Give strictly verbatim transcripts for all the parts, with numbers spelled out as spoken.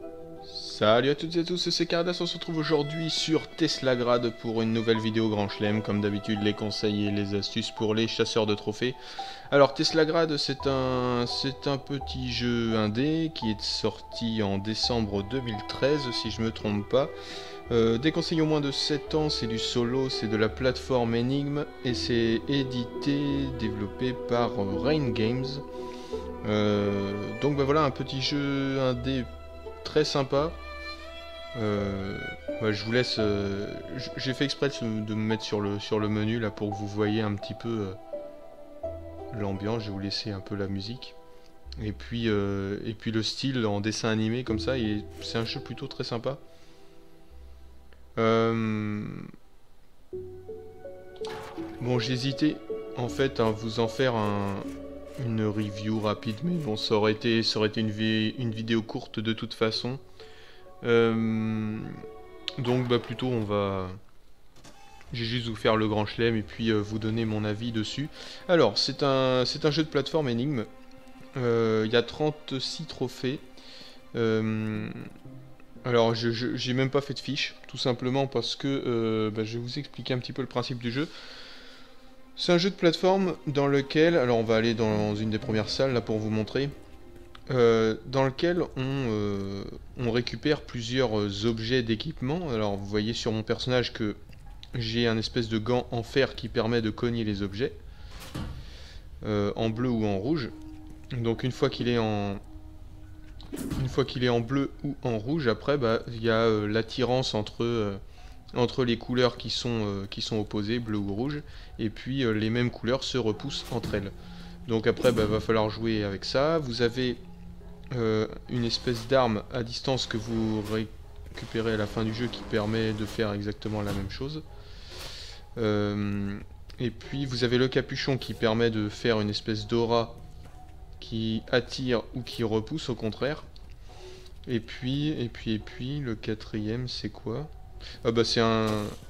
Salut à toutes et à tous, c'est Caradas, on se retrouve aujourd'hui sur Teslagrad pour une nouvelle vidéo Grand Chelem, comme d'habitude les conseils et les astuces pour les chasseurs de trophées. Alors Teslagrad, c'est un, c'est un petit jeu indé qui est sorti en décembre deux mille treize si je me trompe pas. Euh, des conseils au moins de sept ans, c'est du solo, c'est de la plateforme Enigme et c'est édité, développé par Rain Games. Euh, donc bah voilà, un petit jeu indé très sympa. Euh, bah, je vous laisse. Euh, J'ai fait exprès de, de me mettre sur le, sur le menu là pour que vous voyez un petit peu euh, l'ambiance. Je vais vous laisser un peu la musique. Et puis, euh, et puis le style en dessin animé comme ça, c'est un jeu plutôt très sympa. Euh, bon, j'hésitais en fait à vous en faire un, une review rapide, mais bon, ça aurait été, ça aurait été une, vi une vidéo courte de toute façon. Euh, donc bah plutôt on va... J'ai juste vous faire le grand chelem et puis euh, vous donner mon avis dessus. Alors c'est un, c'est un jeu de plateforme énigme. Il euh, y a trente-six trophées. Euh, alors je j'ai même pas fait de fiche, tout simplement parce que euh, bah, je vais vous expliquer un petit peu le principe du jeu. C'est un jeu de plateforme dans lequel, alors on va aller dans une des premières salles là pour vous montrer. Euh, dans lequel on, euh, on récupère plusieurs euh, objets d'équipement. Alors vous voyez sur mon personnage que j'ai un espèce de gant en fer qui permet de cogner les objets, euh, en bleu ou en rouge. Donc une fois qu'il est en une fois qu'il est en bleu ou en rouge, après bah il y a euh, l'attirance entre euh, entre les couleurs qui sont euh, qui sont opposées, bleu ou rouge, et puis euh, les mêmes couleurs se repoussent entre elles. Donc après bah va falloir jouer avec ça. Vous avez Euh, une espèce d'arme à distance que vous récupérez à la fin du jeu qui permet de faire exactement la même chose. Euh, et puis vous avez le capuchon qui permet de faire une espèce d'aura qui attire ou qui repousse au contraire. Et puis, et puis, et puis, le quatrième c'est quoi? Ah bah c'est un...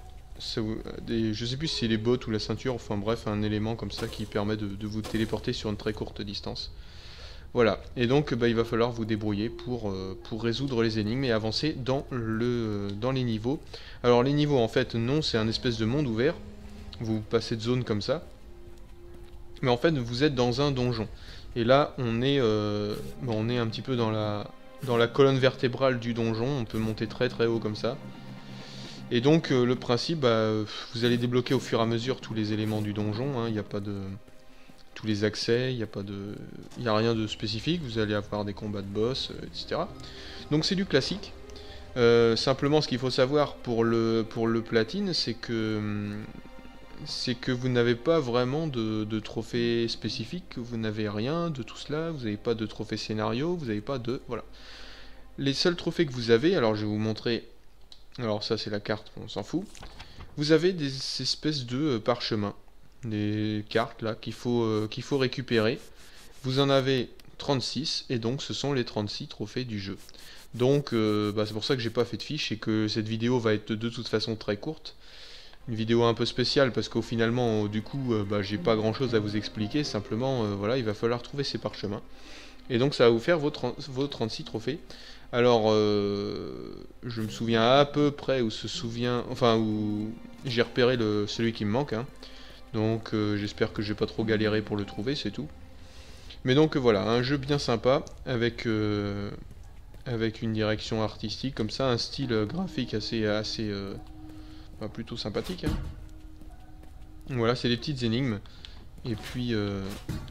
Des, je sais plus si c'est les bottes ou la ceinture, enfin bref, un élément comme ça qui permet de, de vous téléporter sur une très courte distance. Voilà, et donc bah, il va falloir vous débrouiller pour, euh, pour résoudre les énigmes et avancer dans, le, dans les niveaux. Alors les niveaux en fait non, c'est un espèce de monde ouvert, vous passez de zone comme ça, mais en fait vous êtes dans un donjon. Et là on est, euh, bah, on est un petit peu dans la, dans la colonne vertébrale du donjon, on peut monter très très haut comme ça. Et donc euh, le principe, bah, vous allez débloquer au fur et à mesure tous les éléments du donjon, il n'y a pas de... tous les accès, il n'y a pas de, il y a rien de spécifique, vous allez avoir des combats de boss, euh, et cetera. Donc c'est du classique. Euh, simplement, ce qu'il faut savoir pour le, pour le platine, c'est que, c'est que vous n'avez pas vraiment de, de trophée spécifique, vous n'avez rien de tout cela, vous n'avez pas de trophée scénario, vous n'avez pas de... Voilà. Les seuls trophées que vous avez, alors je vais vous montrer, alors ça c'est la carte, on s'en fout, vous avez des espèces de parchemins, des cartes là qu'il faut, euh, qu'il faut récupérer. Vous en avez trente-six et donc ce sont les trente-six trophées du jeu. Donc euh, bah, c'est pour ça que j'ai pas fait de fiche et que cette vidéo va être de toute façon très courte. Une vidéo un peu spéciale parce qu'au finalement du coup euh, bah, j'ai pas grand chose à vous expliquer, simplement euh, voilà, il va falloir trouver ces parchemins. Et donc ça va vous faire vos, vos trente-six trophées. Alors euh, je me souviens à peu près où se souvient, enfin où j'ai repéré le, celui qui me manque, hein. Donc euh, j'espère que je vais pas trop galérer pour le trouver, c'est tout. Mais donc voilà, un jeu bien sympa, avec, euh, avec une direction artistique, comme ça, un style graphique assez, assez euh, bah, plutôt sympathique, hein. Voilà, c'est des petites énigmes. Et puis, euh,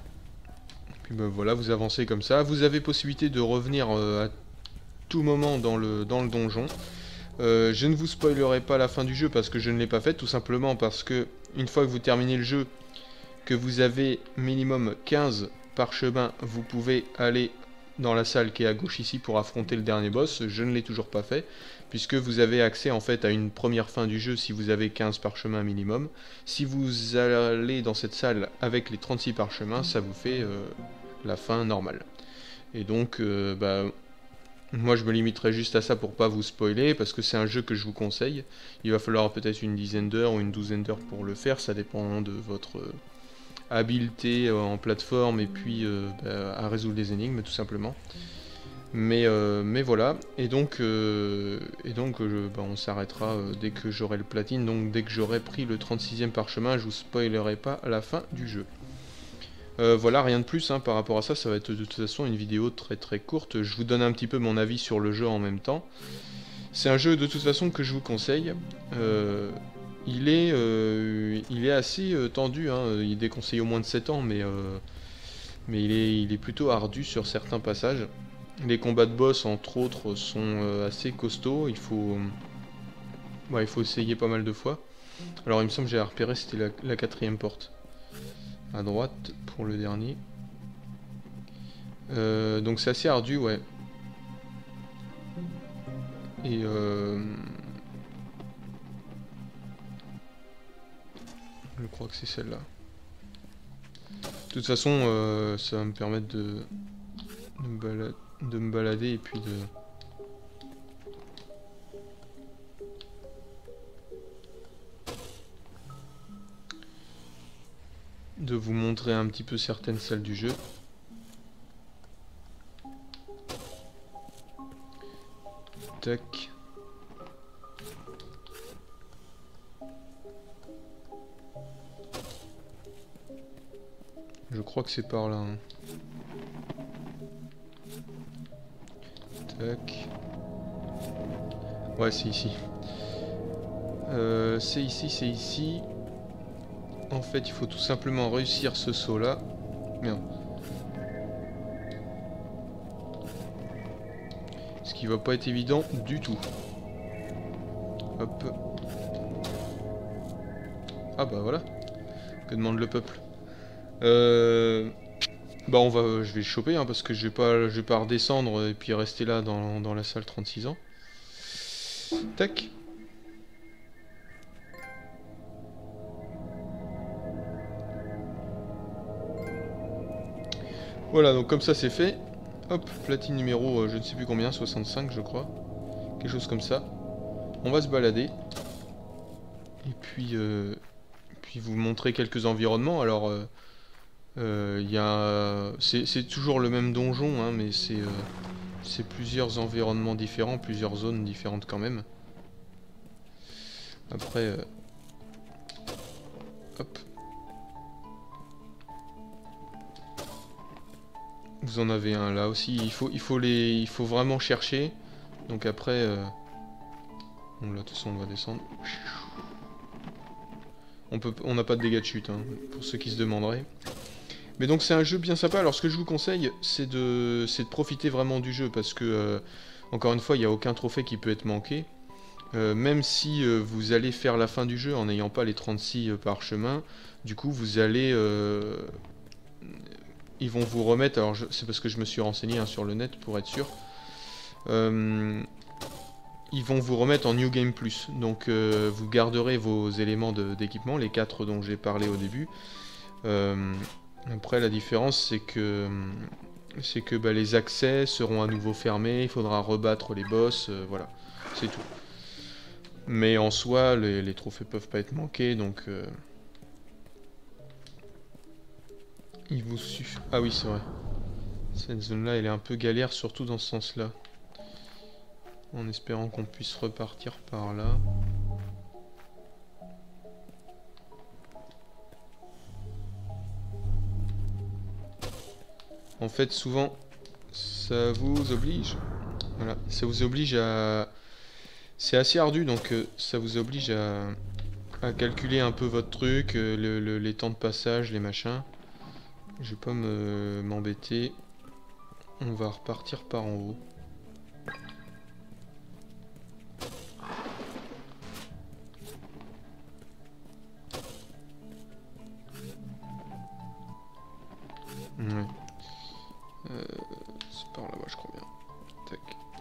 et puis bah, voilà, vous avancez comme ça. Vous avez possibilité de revenir euh, à tout moment dans le, dans le donjon. Euh, je ne vous spoilerai pas la fin du jeu parce que je ne l'ai pas faite, tout simplement parce que une fois que vous terminez le jeu, que vous avez minimum quinze parchemins, vous pouvez aller dans la salle qui est à gauche ici pour affronter le dernier boss. Je ne l'ai toujours pas fait, puisque vous avez accès en fait à une première fin du jeu si vous avez quinze parchemins minimum. Si vous allez dans cette salle avec les trente-six parchemins, ça vous fait euh, la fin normale. Et donc, euh, bah... moi je me limiterai juste à ça pour pas vous spoiler, parce que c'est un jeu que je vous conseille. Il va falloir peut-être une dizaine d'heures ou une douzaine d'heures pour le faire, ça dépend de votre euh, habileté euh, en plateforme et puis euh, bah, à résoudre les énigmes tout simplement. Mais, euh, mais voilà, et donc, euh, et donc euh, bah, on s'arrêtera euh, dès que j'aurai le platine, donc dès que j'aurai pris le trente-sixième parchemin, je vous spoilerai pas à la fin du jeu. Euh, voilà, rien de plus hein, par rapport à ça, ça va être de toute façon une vidéo très très courte, je vous donne un petit peu mon avis sur le jeu en même temps. C'est un jeu de toute façon que je vous conseille, euh, il, est, euh, il est assez euh, tendu, hein. Il est déconseillé au moins de sept ans, mais, euh, mais il, est, il est plutôt ardu sur certains passages. Les combats de boss, entre autres, sont euh, assez costauds. Il faut, ouais, il faut essayer pas mal de fois. Alors, il me semble que j'ai repéré, c'était la, la quatrième porte. À droite, pour le dernier. Euh, donc, c'est assez ardu, ouais. Et... Euh... Je crois que c'est celle-là. De toute façon, euh, ça va me permettre de, de, me balader, de me balader et puis de... de vous montrer un petit peu certaines salles du jeu. Tac. Je crois que c'est par là. Hein. Tac. Ouais, c'est ici. Euh, c'est ici, c'est ici. En fait, il faut tout simplement réussir ce saut là. Merde. Ce qui va pas être évident du tout. Hop. Ah bah voilà. Que demande le peuple. Euh... Bah on va, je vais le choper hein, parce que je vais pas, je vais pas redescendre et puis rester là dans, dans la salle trente-six ans. Tac. Voilà, donc comme ça c'est fait. Hop, platine numéro, euh, je ne sais plus combien, soixante-cinq je crois. Quelque chose comme ça. On va se balader. Et puis, euh, puis vous montrer quelques environnements. Alors, il euh, euh, y a, c'est toujours le même donjon, hein, mais c'est euh, c'est plusieurs environnements différents, plusieurs zones différentes quand même. Après, euh, hop. Vous en avez un là aussi. Il faut, il faut les, il faut vraiment chercher. Donc après, euh... bon là de toute façon on va descendre. On peut, on n'a pas de dégâts de chute, hein, pour ceux qui se demanderaient. Mais donc c'est un jeu bien sympa. Alors ce que je vous conseille, c'est de, c'est de profiter vraiment du jeu parce que, euh, encore une fois, il n'y a aucun trophée qui peut être manqué. Euh, même si euh, vous allez faire la fin du jeu en n'ayant pas les trente-six euh, parchemins, du coup vous allez... Euh, ils vont vous remettre, alors c'est parce que je me suis renseigné hein, sur le net pour être sûr, euh, ils vont vous remettre en New Game Plus, donc euh, vous garderez vos éléments d'équipement, les quatre dont j'ai parlé au début. Euh, après la différence c'est que, c'est que bah, les accès seront à nouveau fermés, il faudra rebattre les boss, euh, voilà, c'est tout. Mais en soi, les, les trophées peuvent pas être manqués, donc... Euh, il vous suffit... Ah oui, c'est vrai. Cette zone-là, elle est un peu galère, surtout dans ce sens-là. En espérant qu'on puisse repartir par là. En fait, souvent, ça vous oblige... Voilà, ça vous oblige à... C'est assez ardu, donc euh, ça vous oblige à... à calculer un peu votre truc, euh, le, le, les temps de passage, les machins. Je vais pas me m'embêter. On va repartir par en haut. Ouais. Euh, c'est par là-bas, je crois bien. Tac.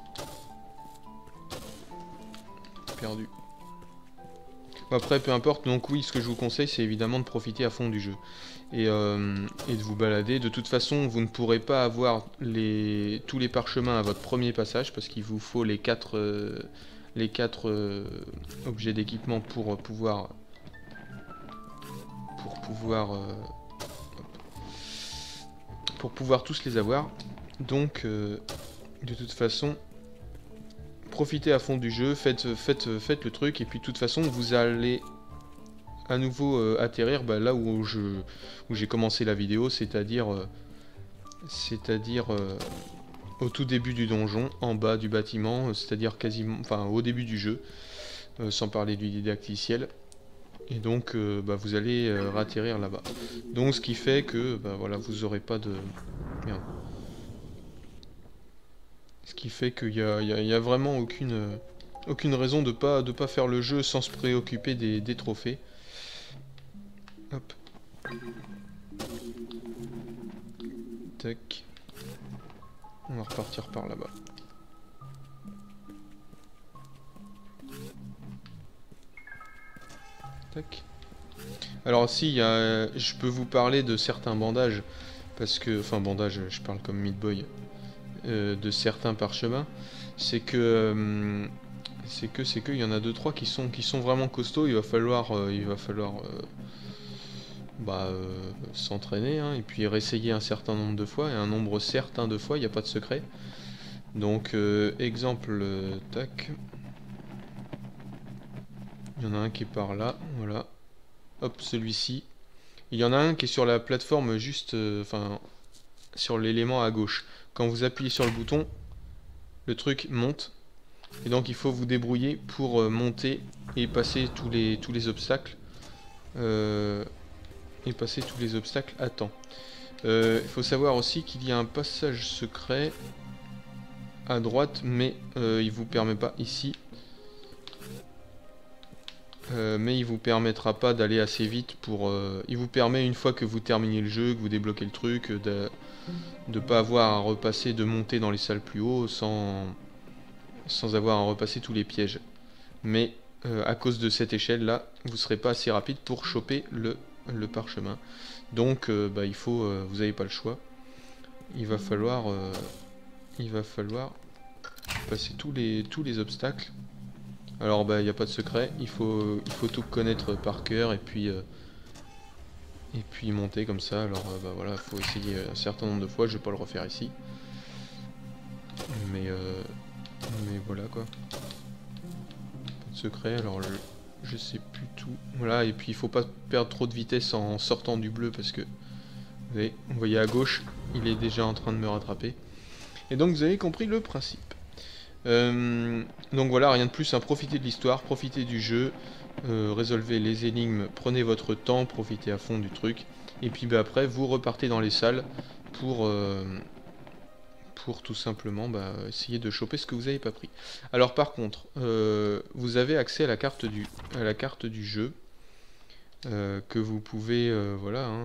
Perdu. Après, peu importe. Donc oui, ce que je vous conseille, c'est évidemment de profiter à fond du jeu. Et, euh, et de vous balader. De toute façon, vous ne pourrez pas avoir les, tous les parchemins à votre premier passage, parce qu'il vous faut les quatre, euh, les quatre euh, objets d'équipement pour pouvoir... Pour pouvoir... Euh, pour pouvoir tous les avoir. Donc, euh, de toute façon, profitez à fond du jeu, faites, faites, faites le truc, et puis de toute façon, vous allez à nouveau euh, atterrir bah, là où je où j'ai commencé la vidéo, c'est-à-dire euh, c'est-à-dire euh, au tout début du donjon, en bas du bâtiment, c'est-à-dire quasiment, enfin au début du jeu, euh, sans parler du didacticiel. Et donc, euh, bah, vous allez euh, ratterrir là-bas. Donc, ce qui fait que, bah, voilà, vous aurez pas de... Merde. Ce qui fait qu'il y a, y a, y a vraiment aucune, euh, aucune raison de pas, de pas faire le jeu sans se préoccuper des, des trophées. Hop. Tac. On va repartir par là-bas. Tac. Alors si, y a, je peux vous parler de certains bandages, parce que, enfin bandages, je parle comme Meat Boy, euh, de certains parchemins, c'est que, euh, c'est que, c'est que, il y en a deux trois qui sont, qui sont vraiment costauds. Il va falloir, euh, il va falloir, euh, bah, euh, s'entraîner, hein, et puis réessayer un certain nombre de fois, et un nombre certain de fois, il n'y a pas de secret. Donc, euh, exemple, euh, tac. Il y en a un qui est par là, voilà. Hop, celui-ci. Il y en a un qui est sur la plateforme juste, euh, enfin, sur l'élément à gauche. Quand vous appuyez sur le bouton, le truc monte. Et donc il faut vous débrouiller pour euh, monter et passer tous les, tous les obstacles. Euh, et passer tous les obstacles à temps. Euh, il faut savoir aussi qu'il y a un passage secret à droite, mais euh, il vous permet pas ici. Euh, mais il vous permettra pas d'aller assez vite pour... Euh, il vous permet, une fois que vous terminez le jeu, que vous débloquez le truc, de ne pas avoir à repasser, de monter dans les salles plus haut sans, sans avoir à repasser tous les pièges. Mais euh, à cause de cette échelle là, vous serez pas assez rapide pour choper le, le parchemin. Donc euh, bah, il faut, euh, vous n'avez pas le choix. Il va falloir, euh, il va falloir passer tous les, tous les obstacles. Alors bah il n'y a pas de secret, il faut, il faut tout connaître par cœur et puis euh, et puis monter comme ça. Alors euh, bah voilà, faut essayer un certain nombre de fois, je vais pas le refaire ici. Mais euh, mais voilà quoi. Pas de secret, alors je, je sais plus tout. Voilà, et puis il faut pas perdre trop de vitesse en sortant du bleu parce que vous voyez, vous voyez à gauche, il est déjà en train de me rattraper. Et donc vous avez compris le principe. Euh, donc voilà, rien de plus, hein, profitez de l'histoire, profitez du jeu, euh, résolvez les énigmes, prenez votre temps, profitez à fond du truc, et puis bah, après vous repartez dans les salles pour, euh, pour tout simplement bah, essayer de choper ce que vous n'avez pas pris. Alors par contre, euh, vous avez accès à la carte du, à la carte du jeu, euh, que vous pouvez, euh, voilà, hein,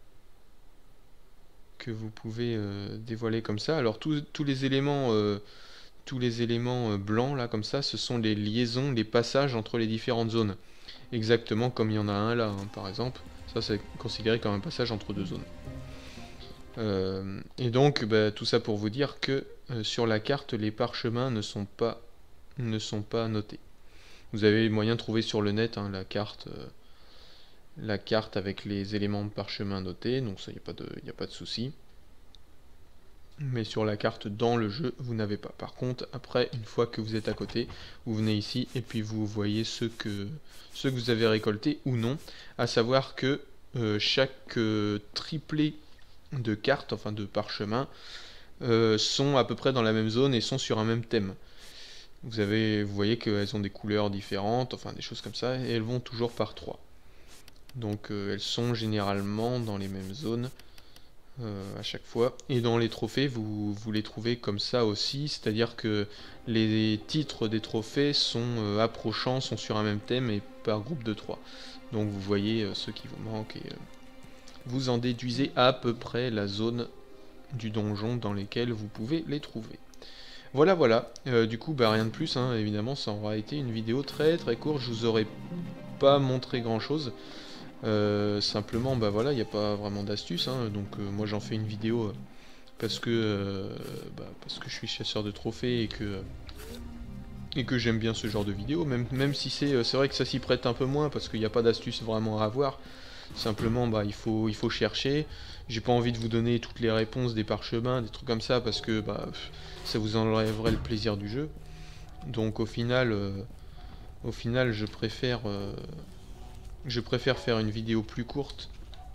que vous pouvez euh, dévoiler comme ça. Alors tous, tous les éléments... Euh, tous les éléments blancs là comme ça, ce sont les liaisons, les passages entre les différentes zones. Exactement comme il y en a un là, hein, par exemple. Ça c'est considéré comme un passage entre deux zones. Euh, et donc bah, tout ça pour vous dire que euh, sur la carte, les parchemins ne sont pas, ne sont pas notés. Vous avez moyen de trouver sur le net hein, la carte, euh, la carte avec les éléments de parchemin notés, donc ça il n'y a pas de, y a pas de souci. Mais sur la carte dans le jeu, vous n'avez pas. Par contre, après, une fois que vous êtes à côté, vous venez ici et puis vous voyez ce que, ce que vous avez récolté ou non. À savoir que euh, chaque euh, triplé de cartes, enfin de parchemin, euh, sont à peu près dans la même zone et sont sur un même thème. Vous, avez, vous voyez qu'elles ont des couleurs différentes, enfin des choses comme ça, et elles vont toujours par trois. Donc euh, elles sont généralement dans les mêmes zones. Euh, à chaque fois. Et dans les trophées, vous, vous les trouvez comme ça aussi, c'est-à-dire que les titres des trophées sont euh, approchants, sont sur un même thème et par groupe de trois. Donc vous voyez euh, ceux qui vous manquent et euh, vous en déduisez à peu près la zone du donjon dans lesquelles vous pouvez les trouver. Voilà, voilà. Euh, du coup, bah, rien de plus, hein. Évidemment, ça aura été une vidéo très très courte, je vous aurais pas montré grand-chose. Euh, simplement, bah voilà, il n'y a pas vraiment d'astuce, hein, donc euh, moi j'en fais une vidéo euh, parce que euh, bah, parce que je suis chasseur de trophées et que et que j'aime bien ce genre de vidéo, même même si c'est c'est vrai que ça s'y prête un peu moins parce qu'il n'y a pas d'astuce vraiment à avoir. Simplement, bah, il faut, il faut chercher. J'ai pas envie de vous donner toutes les réponses des parchemins, des trucs comme ça, parce que bah, ça vous enlèverait le plaisir du jeu. Donc au final, euh, au final, je préfère, euh, je préfère faire une vidéo plus courte.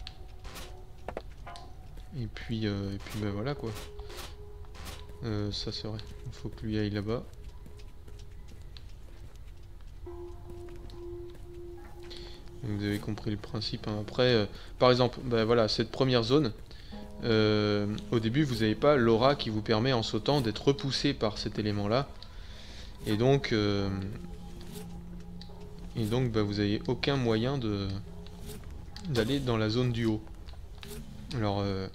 Et puis, euh, et puis bah, voilà quoi. Euh, ça c'est vrai. Il faut que lui aille là-bas. Vous avez compris le principe. Hein. Après, euh, par exemple, bah, voilà, cette première zone. Euh, au début, vous n'avez pas l'aura qui vous permet en sautant d'être repoussé par cet élément-là. Et donc, euh, et donc, bah, vous n'avez aucun moyen de d'aller dans la zone du haut. Alors, euh,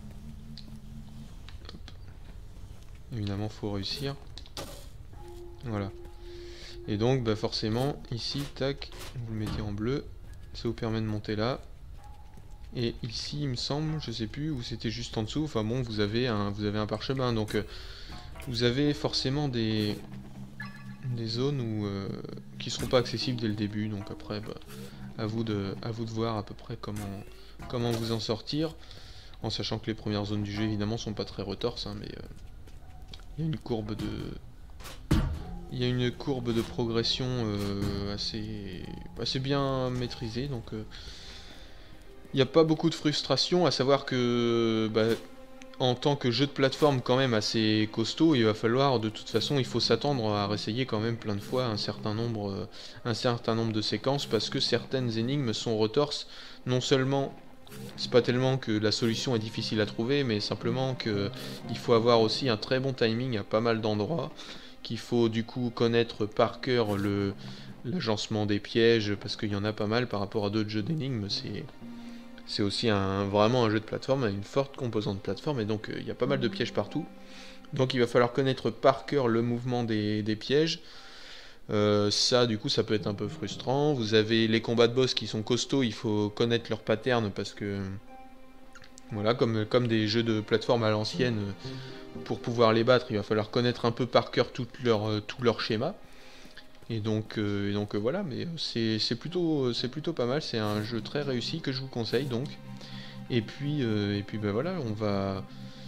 évidemment, faut réussir. Voilà. Et donc, bah, forcément, ici, tac, vous le mettez en bleu. Ça vous permet de monter là. Et ici, il me semble, je sais plus, où c'était juste en dessous. Enfin bon, vous avez un, vous avez un parchemin. Donc, euh, vous avez forcément des, des zones où, euh, qui seront pas accessibles dès le début. Donc après, bah, à vous de, à vous de voir à peu près comment, comment vous en sortir. En sachant que les premières zones du jeu, évidemment, sont pas très retorses. Hein, mais il euh, y a une courbe de... Il y a une courbe de progression euh, assez, assez bien maîtrisée. Donc... Euh, il n'y a pas beaucoup de frustration, à savoir que bah, en tant que jeu de plateforme quand même assez costaud, il va falloir de toute façon, il faut s'attendre à réessayer quand même plein de fois un certain nombre, euh, un certain nombre de séquences parce que certaines énigmes sont retorses. Non seulement, c'est pas tellement que la solution est difficile à trouver, mais simplement que il faut avoir aussi un très bon timing à pas mal d'endroits, qu'il faut du coup connaître par cœur le l'agencement des pièges parce qu'il y en a pas mal par rapport à d'autres jeux d'énigmes. C'est C'est aussi un, vraiment un jeu de plateforme avec une forte composante de plateforme et donc il euh, y a pas mal de pièges partout. Donc il va falloir connaître par cœur le mouvement des, des pièges. Euh, ça du coup ça peut être un peu frustrant. Vous avez les combats de boss qui sont costauds, il faut connaître leur pattern parce que... Voilà, comme, comme des jeux de plateforme à l'ancienne, pour pouvoir les battre, il va falloir connaître un peu par cœur tout leur, tout leur schéma. Et donc, euh, et donc euh, voilà, mais c'est plutôt, c'est plutôt pas mal, c'est un jeu très réussi que je vous conseille donc. Et puis, euh, et puis ben voilà, on va...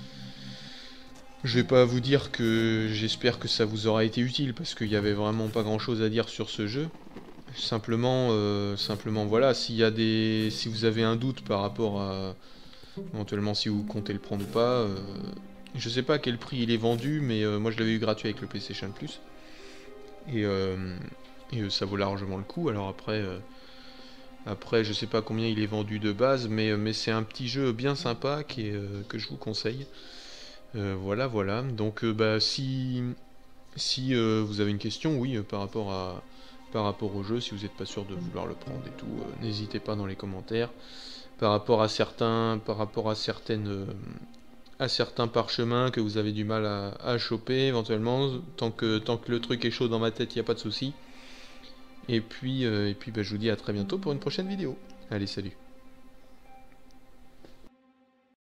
Je vais pas vous dire que j'espère que ça vous aura été utile, parce qu'il y avait vraiment pas grand chose à dire sur ce jeu. Simplement, euh, simplement voilà, s'il y a des... si vous avez un doute par rapport à... éventuellement si vous comptez le prendre ou pas, euh, je sais pas à quel prix il est vendu, mais euh, moi je l'avais eu gratuit avec le PlayStation Plus. Et, euh, et euh, ça vaut largement le coup. Alors après, euh, après je sais pas combien il est vendu de base, mais, mais c'est un petit jeu bien sympa qui est, euh, que je vous conseille. Euh, voilà, voilà. Donc euh, bah, si, si euh, vous avez une question, oui, euh, par rapport à par rapport au jeu, si vous n'êtes pas sûr de vouloir le prendre et tout, euh, n'hésitez pas dans les commentaires. Par rapport à certains, par rapport à certaines, euh, à certains parchemins que vous avez du mal à, à choper éventuellement, tant que, tant que le truc est chaud dans ma tête, il n'y a pas de souci. Et puis, euh, et puis bah, je vous dis à très bientôt pour une prochaine vidéo. Allez, salut.